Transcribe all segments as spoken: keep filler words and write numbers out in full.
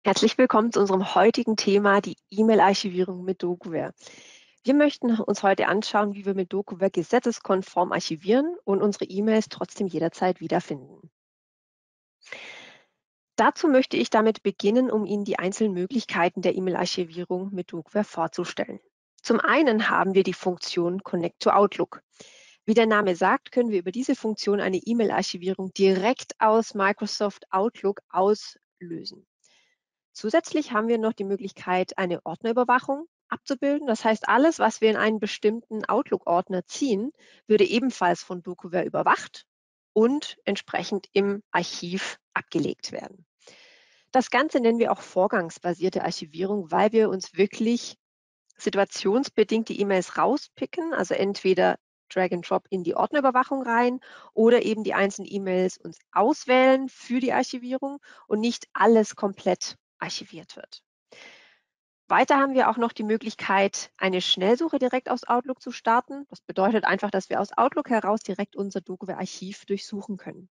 Herzlich willkommen zu unserem heutigen Thema, die E-Mail-Archivierung mit DokuWare. Wir möchten uns heute anschauen, wie wir mit DokuWare gesetzeskonform archivieren und unsere E-Mails trotzdem jederzeit wiederfinden. Dazu möchte ich damit beginnen, um Ihnen die einzelnen Möglichkeiten der E-Mail-Archivierung mit DokuWare vorzustellen. Zum einen haben wir die Funktion Connect to Outlook. Wie der Name sagt, können wir über diese Funktion eine E-Mail-Archivierung direkt aus Microsoft Outlook auslösen. Zusätzlich haben wir noch die Möglichkeit, eine Ordnerüberwachung abzubilden. Das heißt, alles, was wir in einen bestimmten Outlook-Ordner ziehen, würde ebenfalls von DokuWare überwacht und entsprechend im Archiv abgelegt werden. Das Ganze nennen wir auch vorgangsbasierte Archivierung, weil wir uns wirklich situationsbedingt die E-Mails rauspicken, also entweder Drag and Drop in die Ordnerüberwachung rein oder eben die einzelnen E-Mails uns auswählen für die Archivierung und nicht alles komplett archiviert wird. Weiter haben wir auch noch die Möglichkeit, eine Schnellsuche direkt aus Outlook zu starten. Das bedeutet einfach, dass wir aus Outlook heraus direkt unser DokuWare-Archiv durchsuchen können.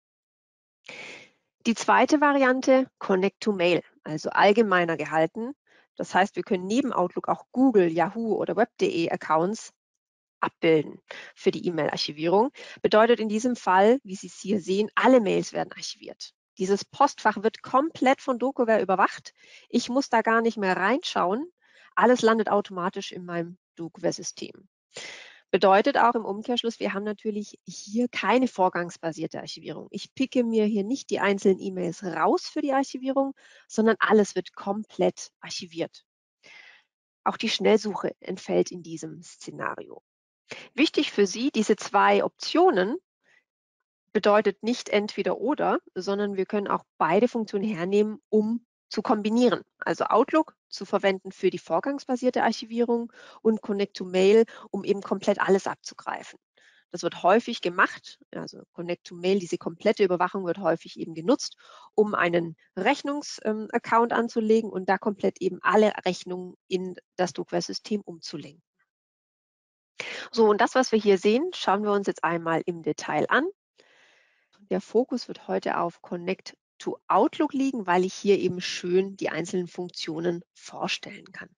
Die zweite Variante, Connect to Mail, also allgemeiner gehalten. Das heißt, wir können neben Outlook auch Google, Yahoo oder web punkt de Accounts abbilden für die E-Mail-Archivierung. Bedeutet in diesem Fall, wie Sie es hier sehen, alle Mails werden archiviert. Dieses Postfach wird komplett von DokuWare überwacht. Ich muss da gar nicht mehr reinschauen. Alles landet automatisch in meinem DokuWare-System. Bedeutet auch im Umkehrschluss, wir haben natürlich hier keine vorgangsbasierte Archivierung. Ich picke mir hier nicht die einzelnen E-Mails raus für die Archivierung, sondern alles wird komplett archiviert. Auch die Schnellsuche entfällt in diesem Szenario. Wichtig für Sie, diese zwei Optionen bedeutet nicht entweder oder, sondern wir können auch beide Funktionen hernehmen, um zu kombinieren. Also Outlook zu verwenden für die vorgangsbasierte Archivierung und Connect to Mail, um eben komplett alles abzugreifen. Das wird häufig gemacht, also Connect to Mail, diese komplette Überwachung wird häufig eben genutzt, um einen Rechnungsaccount ähm, anzulegen und da komplett eben alle Rechnungen in das DokuWare-System umzulenken. So, und das, was wir hier sehen, schauen wir uns jetzt einmal im Detail an. Der Fokus wird heute auf Connect to Outlook liegen, weil ich hier eben schön die einzelnen Funktionen vorstellen kann.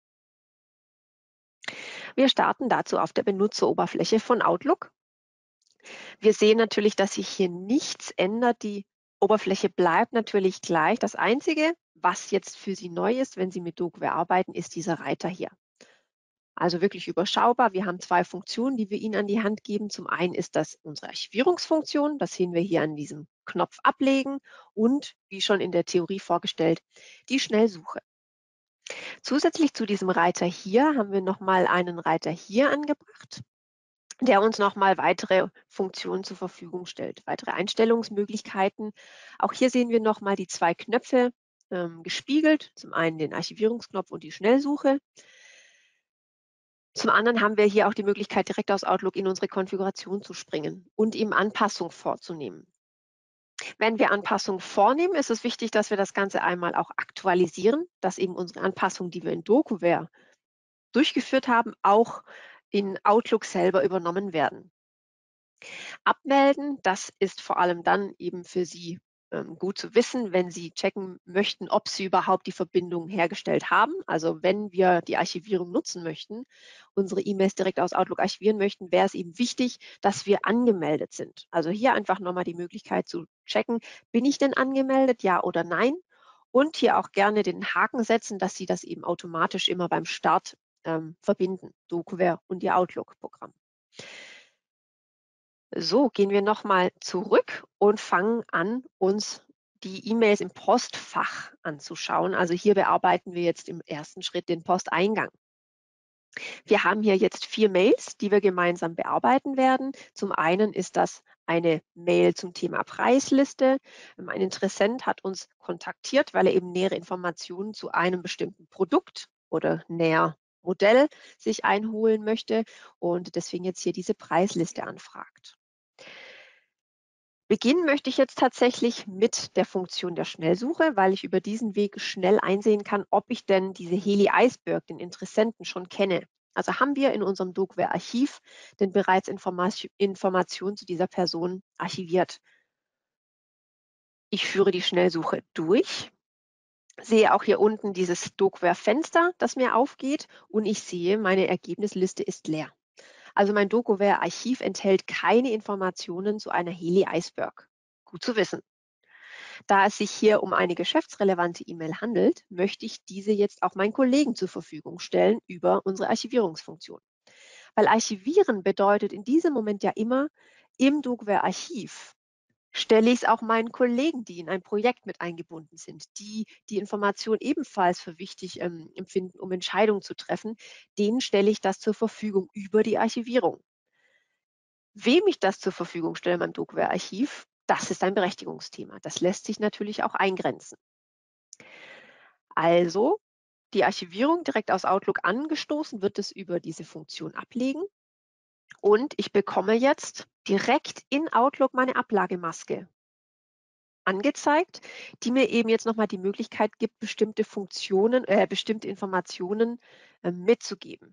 Wir starten dazu auf der Benutzeroberfläche von Outlook. Wir sehen natürlich, dass sich hier nichts ändert. Die Oberfläche bleibt natürlich gleich. Das Einzige, was jetzt für Sie neu ist, wenn Sie mit DokuWare arbeiten, ist dieser Reiter hier. Also wirklich überschaubar. Wir haben zwei Funktionen, die wir Ihnen an die Hand geben. Zum einen ist das unsere Archivierungsfunktion. Das sehen wir hier an diesem Knopf ablegen und, wie schon in der Theorie vorgestellt, die Schnellsuche. Zusätzlich zu diesem Reiter hier haben wir nochmal einen Reiter hier angebracht, der uns nochmal weitere Funktionen zur Verfügung stellt, weitere Einstellungsmöglichkeiten. Auch hier sehen wir nochmal die zwei Knöpfe ähm, gespiegelt. Zum einen den Archivierungsknopf und die Schnellsuche. Zum anderen haben wir hier auch die Möglichkeit, direkt aus Outlook in unsere Konfiguration zu springen und eben Anpassungen vorzunehmen. Wenn wir Anpassungen vornehmen, ist es wichtig, dass wir das Ganze einmal auch aktualisieren, dass eben unsere Anpassungen, die wir in DokuWare durchgeführt haben, auch in Outlook selber übernommen werden. Abmelden, das ist vor allem dann eben für Sie ähm, gut zu wissen, wenn Sie checken möchten, ob Sie überhaupt die Verbindung hergestellt haben. Also wenn wir die Archivierung nutzen möchten, unsere E-Mails direkt aus Outlook archivieren möchten, wäre es eben wichtig, dass wir angemeldet sind. Also hier einfach nochmal die Möglichkeit zu checken, bin ich denn angemeldet, ja oder nein? Und hier auch gerne den Haken setzen, dass Sie das eben automatisch immer beim Start ähm, verbinden, DokuWare und Ihr Outlook-Programm. So, gehen wir nochmal zurück und fangen an, uns die E-Mails im Postfach anzuschauen. Also hier bearbeiten wir jetzt im ersten Schritt den Posteingang. Wir haben hier jetzt vier Mails, die wir gemeinsam bearbeiten werden. Zum einen ist das eine Mail zum Thema Preisliste. Ein Interessent hat uns kontaktiert, weil er eben nähere Informationen zu einem bestimmten Produkt oder näher Modell sich einholen möchte und deswegen jetzt hier diese Preisliste anfragt. Beginnen möchte ich jetzt tatsächlich mit der Funktion der Schnellsuche, weil ich über diesen Weg schnell einsehen kann, ob ich denn diese Heli Iceberg, den Interessenten, schon kenne. Also haben wir in unserem DokuWare-Archiv denn bereits Information, Informationen zu dieser Person archiviert. Ich führe die Schnellsuche durch. Sehe auch hier unten dieses Docware-Fenster, das mir aufgeht, und ich sehe, meine Ergebnisliste ist leer. Also mein Docware-Archiv enthält keine Informationen zu einer Heli Iceberg. Gut zu wissen. Da es sich hier um eine geschäftsrelevante E-Mail handelt, möchte ich diese jetzt auch meinen Kollegen zur Verfügung stellen über unsere Archivierungsfunktion. Weil Archivieren bedeutet in diesem Moment ja immer, im Docware-Archiv stelle ich es auch meinen Kollegen, die in ein Projekt mit eingebunden sind, die die Information ebenfalls für wichtig ähm, empfinden, um Entscheidungen zu treffen, denen stelle ich das zur Verfügung über die Archivierung. Wem ich das zur Verfügung stelle in meinem Docware-Archiv, das ist ein Berechtigungsthema. Das lässt sich natürlich auch eingrenzen. Also, die Archivierung direkt aus Outlook angestoßen, wird es über diese Funktion ablegen. Und ich bekomme jetzt direkt in Outlook meine Ablagemaske angezeigt, die mir eben jetzt nochmal die Möglichkeit gibt, bestimmte Funktionen, äh, bestimmte Informationen äh, mitzugeben.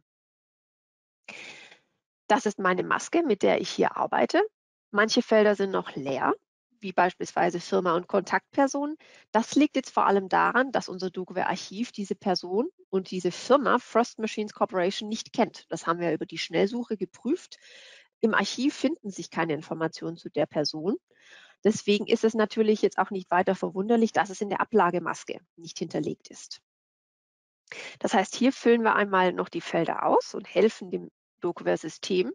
Das ist meine Maske, mit der ich hier arbeite. Manche Felder sind noch leer, wie beispielsweise Firma und Kontaktperson. Das liegt jetzt vor allem daran, dass unser Docware-Archiv diese Person und diese Firma Frost Machines Corporation nicht kennt. Das haben wir über die Schnellsuche geprüft. Im Archiv finden sich keine Informationen zu der Person. Deswegen ist es natürlich jetzt auch nicht weiter verwunderlich, dass es in der Ablagemaske nicht hinterlegt ist. Das heißt, hier füllen wir einmal noch die Felder aus und helfen dem Docware-System.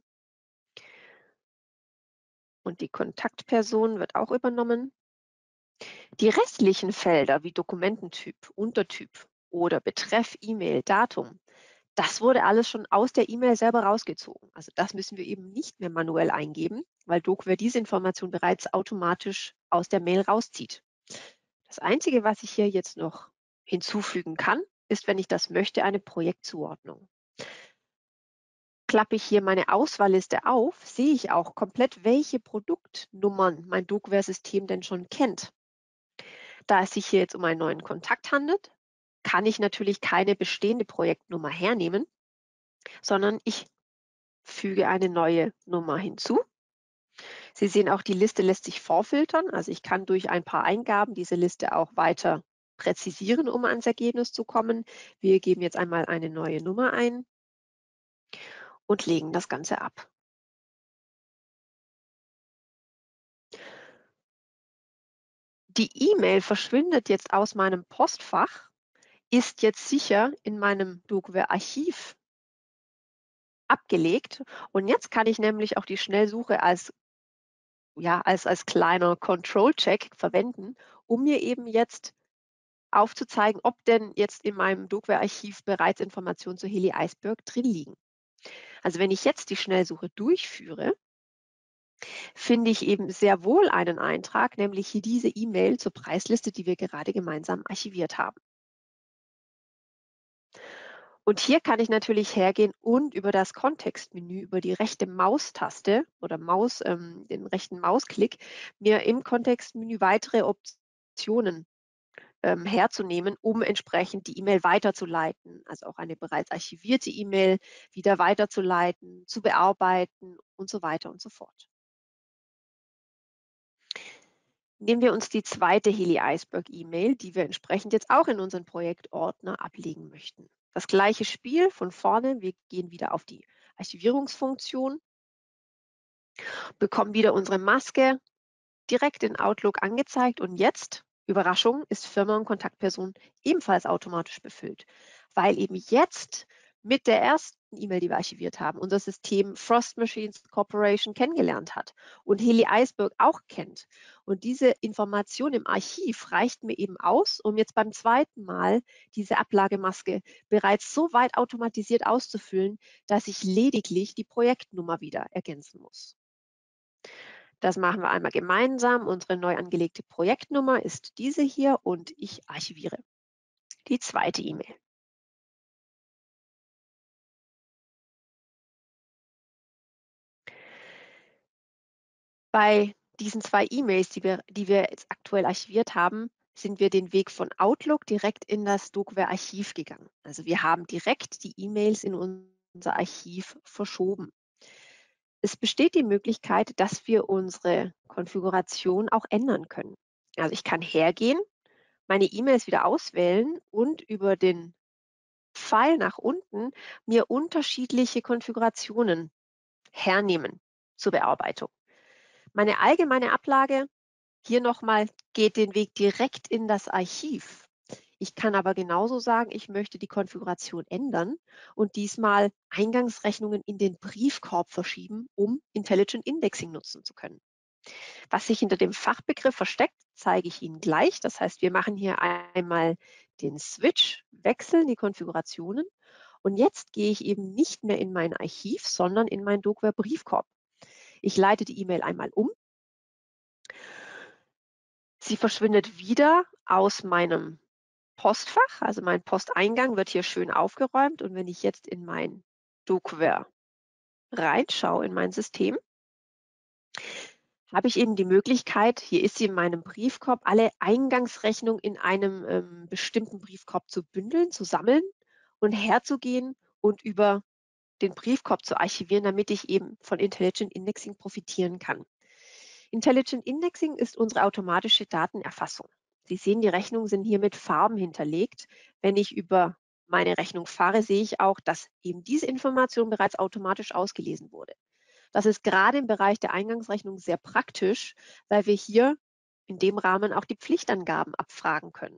Und die Kontaktperson wird auch übernommen. Die restlichen Felder wie Dokumententyp, Untertyp oder Betreff, E-Mail, Datum, das wurde alles schon aus der E-Mail selber rausgezogen. Also das müssen wir eben nicht mehr manuell eingeben, weil Docware diese Information bereits automatisch aus der Mail rauszieht. Das Einzige, was ich hier jetzt noch hinzufügen kann, ist, wenn ich das möchte, eine Projektzuordnung. Klappe ich hier meine Auswahlliste auf, sehe ich auch komplett, welche Produktnummern mein Docware-System denn schon kennt. Da es sich hier jetzt um einen neuen Kontakt handelt, kann ich natürlich keine bestehende Projektnummer hernehmen, sondern ich füge eine neue Nummer hinzu. Sie sehen auch, die Liste lässt sich vorfiltern. Also ich kann durch ein paar Eingaben diese Liste auch weiter präzisieren, um ans Ergebnis zu kommen. Wir geben jetzt einmal eine neue Nummer ein und legen das Ganze ab. Die E-Mail verschwindet jetzt aus meinem Postfach, ist jetzt sicher in meinem Docware-Archiv abgelegt. Und jetzt kann ich nämlich auch die Schnellsuche als, ja, als, als kleiner Control-Check verwenden, um mir eben jetzt aufzuzeigen, ob denn jetzt in meinem Docware-Archiv bereits Informationen zur Heli Iceberg drin liegen. Also wenn ich jetzt die Schnellsuche durchführe, finde ich eben sehr wohl einen Eintrag, nämlich hier diese E-Mail zur Preisliste, die wir gerade gemeinsam archiviert haben. Und hier kann ich natürlich hergehen und über das Kontextmenü, über die rechte Maustaste oder Maus, ähm, den rechten Mausklick, mir im Kontextmenü weitere Optionen ähm, herzunehmen, um entsprechend die E-Mail weiterzuleiten. Also auch eine bereits archivierte E-Mail wieder weiterzuleiten, zu bearbeiten und so weiter und so fort. Nehmen wir uns die zweite Heli Iceberg E-Mail, die wir entsprechend jetzt auch in unseren Projektordner ablegen möchten. Das gleiche Spiel von vorne. Wir gehen wieder auf die Archivierungsfunktion, bekommen wieder unsere Maske direkt in Outlook angezeigt und jetzt, Überraschung, ist Firma und Kontaktperson ebenfalls automatisch befüllt, weil eben jetzt mit der ersten E-Mail, die wir archiviert haben, unser System Frost Machines Corporation kennengelernt hat und Heli Iceberg auch kennt. Und diese Information im Archiv reicht mir eben aus, um jetzt beim zweiten Mal diese Ablagemaske bereits so weit automatisiert auszufüllen, dass ich lediglich die Projektnummer wieder ergänzen muss. Das machen wir einmal gemeinsam. Unsere neu angelegte Projektnummer ist diese hier und ich archiviere die zweite E-Mail. Bei diesen zwei E-Mails, die wir, die wir jetzt aktuell archiviert haben, sind wir den Weg von Outlook direkt in das Docware-Archiv gegangen. Also wir haben direkt die E-Mails in unser Archiv verschoben. Es besteht die Möglichkeit, dass wir unsere Konfiguration auch ändern können. Also ich kann hergehen, meine E-Mails wieder auswählen und über den Pfeil nach unten mir unterschiedliche Konfigurationen hernehmen zur Bearbeitung. Meine allgemeine Ablage, hier nochmal, geht den Weg direkt in das Archiv. Ich kann aber genauso sagen, ich möchte die Konfiguration ändern und diesmal Eingangsrechnungen in den Briefkorb verschieben, um Intelligent Indexing nutzen zu können. Was sich hinter dem Fachbegriff versteckt, zeige ich Ihnen gleich. Das heißt, wir machen hier einmal den Switch, wechseln die Konfigurationen und jetzt gehe ich eben nicht mehr in mein Archiv, sondern in meinen Docware Briefkorb. Ich leite die E-Mail einmal um. Sie verschwindet wieder aus meinem Postfach, also mein Posteingang wird hier schön aufgeräumt und wenn ich jetzt in mein Docware reinschaue, in mein System, habe ich eben die Möglichkeit, hier ist sie in meinem Briefkorb, alle Eingangsrechnungen in einem ähm, bestimmten Briefkorb zu bündeln, zu sammeln und herzugehen und über den Briefkorb zu archivieren, damit ich eben von Intelligent Indexing profitieren kann. Intelligent Indexing ist unsere automatische Datenerfassung. Sie sehen, die Rechnungen sind hier mit Farben hinterlegt. Wenn ich über meine Rechnung fahre, sehe ich auch, dass eben diese Information bereits automatisch ausgelesen wurde. Das ist gerade im Bereich der Eingangsrechnung sehr praktisch, weil wir hier in dem Rahmen auch die Pflichtangaben abfragen können.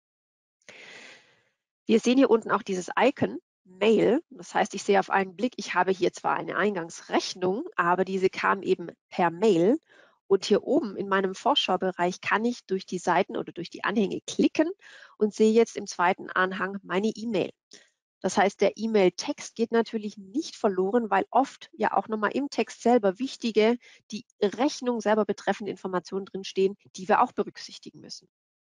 Wir sehen hier unten auch dieses Icon Mail. Das heißt, ich sehe auf einen Blick, ich habe hier zwar eine Eingangsrechnung, aber diese kam eben per Mail. Und hier oben in meinem Vorschaubereich kann ich durch die Seiten oder durch die Anhänge klicken und sehe jetzt im zweiten Anhang meine E-Mail. Das heißt, der E-Mail-Text geht natürlich nicht verloren, weil oft ja auch nochmal im Text selber wichtige, die Rechnung selber betreffende Informationen drinstehen, die wir auch berücksichtigen müssen.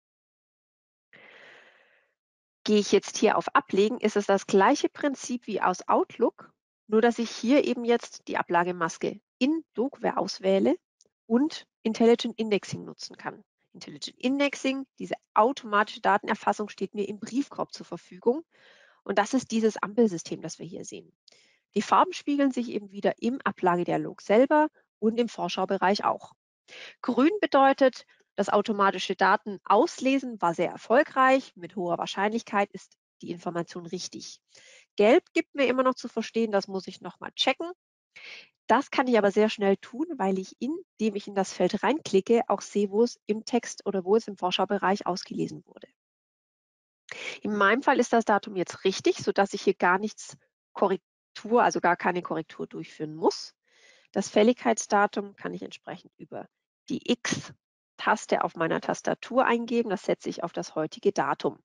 Gehe ich jetzt hier auf Ablegen, ist es das gleiche Prinzip wie aus Outlook, nur dass ich hier eben jetzt die Ablagemaske in Docware auswähle und Intelligent Indexing nutzen kann. Intelligent Indexing, diese automatische Datenerfassung, steht mir im Briefkorb zur Verfügung. Und das ist dieses Ampelsystem, das wir hier sehen. Die Farben spiegeln sich eben wieder im Ablagedialog selber und im Vorschaubereich auch. Grün bedeutet, das automatische Datenauslesen war sehr erfolgreich. Mit hoher Wahrscheinlichkeit ist die Information richtig. Gelb gibt mir immer noch zu verstehen, das muss ich nochmal checken. Das kann ich aber sehr schnell tun, weil ich, indem ich in das Feld reinklicke, auch sehe, wo es im Text oder wo es im Vorschaubereich ausgelesen wurde. In meinem Fall ist das Datum jetzt richtig, sodass ich hier gar nichts Korrektur, also gar keine Korrektur durchführen muss. Das Fälligkeitsdatum kann ich entsprechend über die X-Taste auf meiner Tastatur eingeben. Das setze ich auf das heutige Datum.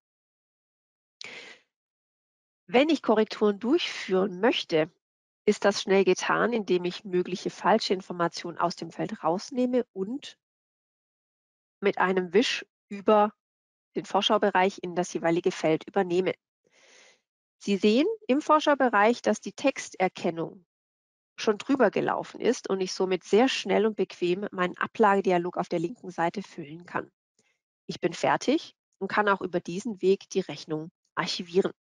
Wenn ich Korrekturen durchführen möchte, ist das schnell getan, indem ich mögliche falsche Informationen aus dem Feld rausnehme und mit einem Wisch über den Vorschaubereich in das jeweilige Feld übernehme. Sie sehen im Vorschaubereich, dass die Texterkennung schon drüber gelaufen ist und ich somit sehr schnell und bequem meinen Ablagedialog auf der linken Seite füllen kann. Ich bin fertig und kann auch über diesen Weg die Rechnung archivieren.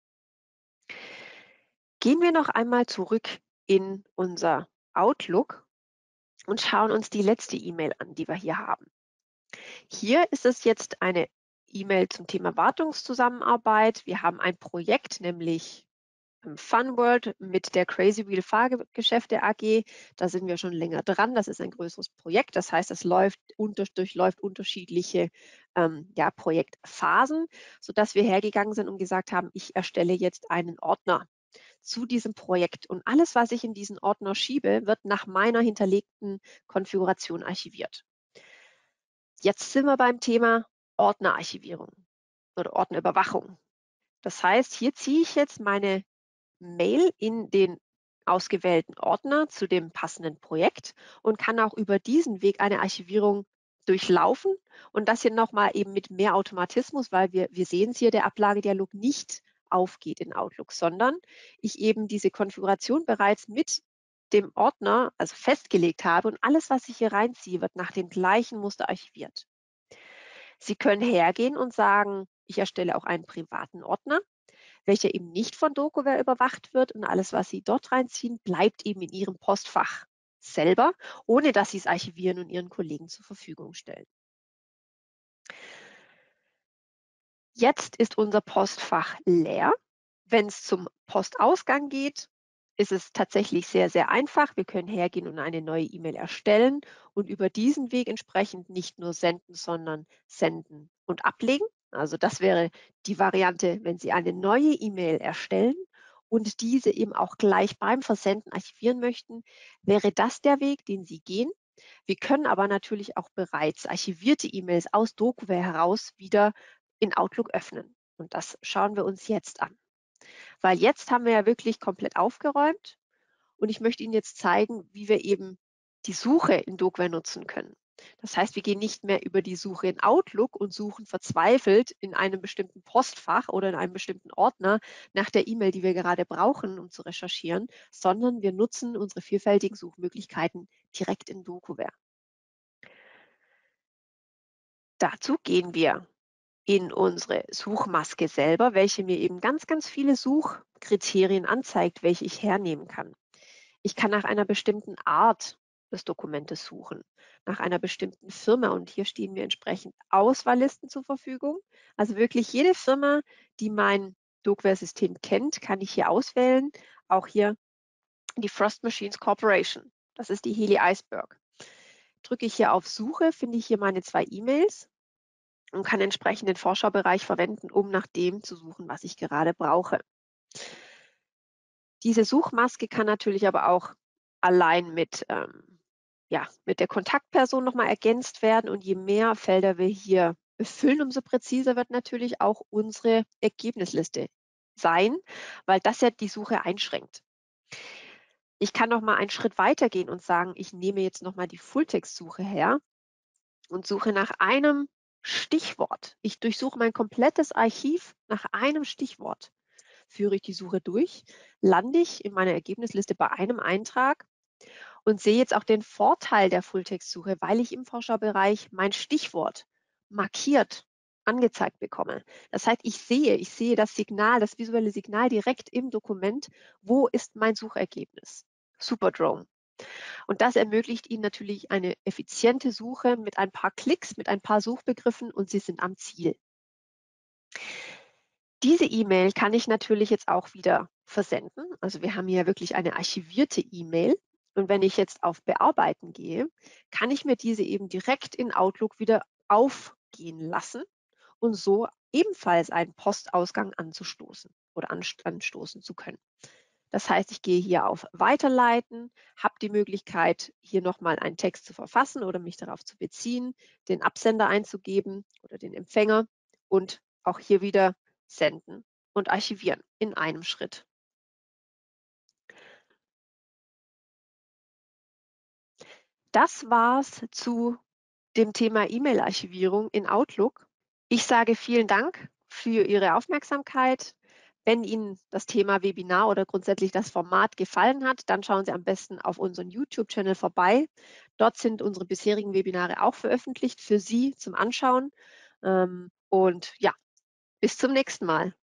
Gehen wir noch einmal zurück in unser Outlook und schauen uns die letzte E-Mail an, die wir hier haben. Hier ist es jetzt eine E-Mail zum Thema Wartungszusammenarbeit. Wir haben ein Projekt, nämlich Funworld mit der Crazy Wheel Fahrgeschäfte A G. Da sind wir schon länger dran. Das ist ein größeres Projekt. Das heißt, es läuft unter, durchläuft unterschiedliche ähm, ja, Projektphasen, sodass wir hergegangen sind und gesagt haben, ich erstelle jetzt einen Ordner zu diesem Projekt. Und alles, was ich in diesen Ordner schiebe, wird nach meiner hinterlegten Konfiguration archiviert. Jetzt sind wir beim Thema Ordnerarchivierung oder Ordnerüberwachung. Das heißt, hier ziehe ich jetzt meine Mail in den ausgewählten Ordner zu dem passenden Projekt und kann auch über diesen Weg eine Archivierung durchlaufen und das hier nochmal eben mit mehr Automatismus, weil wir, wir sehen es hier, der Ablagedialog nicht aufgeht in Outlook, sondern ich eben diese Konfiguration bereits mit dem Ordner, also festgelegt habe und alles, was ich hier reinziehe, wird nach dem gleichen Muster archiviert. Sie können hergehen und sagen, ich erstelle auch einen privaten Ordner, welcher eben nicht von Docware überwacht wird und alles, was Sie dort reinziehen, bleibt eben in Ihrem Postfach selber, ohne dass Sie es archivieren und Ihren Kollegen zur Verfügung stellen. Jetzt ist unser Postfach leer. Wenn es zum Postausgang geht, ist es tatsächlich sehr, sehr einfach. Wir können hergehen und eine neue E-Mail erstellen und über diesen Weg entsprechend nicht nur senden, sondern senden und ablegen. Also das wäre die Variante, wenn Sie eine neue E-Mail erstellen und diese eben auch gleich beim Versenden archivieren möchten, wäre das der Weg, den Sie gehen. Wir können aber natürlich auch bereits archivierte E-Mails aus DokuWare heraus wieder in Outlook öffnen. Und das schauen wir uns jetzt an. Weil jetzt haben wir ja wirklich komplett aufgeräumt und ich möchte Ihnen jetzt zeigen, wie wir eben die Suche in DokuWare nutzen können. Das heißt, wir gehen nicht mehr über die Suche in Outlook und suchen verzweifelt in einem bestimmten Postfach oder in einem bestimmten Ordner nach der E-Mail, die wir gerade brauchen, um zu recherchieren, sondern wir nutzen unsere vielfältigen Suchmöglichkeiten direkt in DokuWare. Dazu gehen wir in unsere Suchmaske selber, welche mir eben ganz, ganz viele Suchkriterien anzeigt, welche ich hernehmen kann. Ich kann nach einer bestimmten Art des Dokumentes suchen, nach einer bestimmten Firma und hier stehen mir entsprechend Auswahllisten zur Verfügung. Also wirklich jede Firma, die mein DokuWare-System kennt, kann ich hier auswählen. Auch hier die Frost Machines Corporation. Das ist die Heli Iceberg. Drücke ich hier auf Suche, finde ich hier meine zwei E-Mails und kann entsprechend den Vorschaubereich verwenden, um nach dem zu suchen, was ich gerade brauche. Diese Suchmaske kann natürlich aber auch allein mit, ähm, ja, mit der Kontaktperson nochmal ergänzt werden und je mehr Felder wir hier befüllen, umso präziser wird natürlich auch unsere Ergebnisliste sein, weil das ja die Suche einschränkt. Ich kann noch mal einen Schritt weiter gehen und sagen, ich nehme jetzt noch mal die Fulltext-Suche her und suche nach einem Stichwort. Ich durchsuche mein komplettes Archiv nach einem Stichwort. Führe ich die Suche durch, lande ich in meiner Ergebnisliste bei einem Eintrag und sehe jetzt auch den Vorteil der Fulltext-Suche, weil ich im Vorschaubereich mein Stichwort markiert angezeigt bekomme. Das heißt, ich sehe, ich sehe das Signal, das visuelle Signal direkt im Dokument, wo ist mein Suchergebnis. Superdrone. Und das ermöglicht Ihnen natürlich eine effiziente Suche mit ein paar Klicks, mit ein paar Suchbegriffen und Sie sind am Ziel. Diese E-Mail kann ich natürlich jetzt auch wieder versenden. Also wir haben hier wirklich eine archivierte E-Mail. Und wenn ich jetzt auf Bearbeiten gehe, kann ich mir diese eben direkt in Outlook wieder aufgehen lassen und so ebenfalls einen Postausgang anzustoßen oder anstoßen zu können. Das heißt, ich gehe hier auf Weiterleiten, habe die Möglichkeit, hier nochmal einen Text zu verfassen oder mich darauf zu beziehen, den Absender einzugeben oder den Empfänger und auch hier wieder senden und archivieren in einem Schritt. Das war's zu dem Thema E-Mail-Archivierung in Outlook. Ich sage vielen Dank für Ihre Aufmerksamkeit. Wenn Ihnen das Thema Webinar oder grundsätzlich das Format gefallen hat, dann schauen Sie am besten auf unseren YouTube-Channel vorbei. Dort sind unsere bisherigen Webinare auch veröffentlicht für Sie zum Anschauen. Und ja, bis zum nächsten Mal.